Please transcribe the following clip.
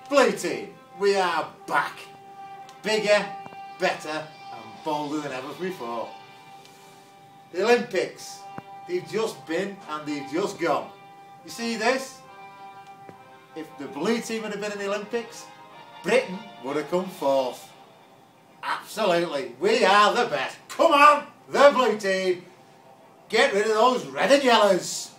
Blue team, we are back. Bigger, better and bolder than ever before. The Olympics, they've just been and they've just gone. You see this? If the blue team had been in the Olympics, Britain would have come fourth. Absolutely, we are the best. Come on, the blue team. Get rid of those red and yellows.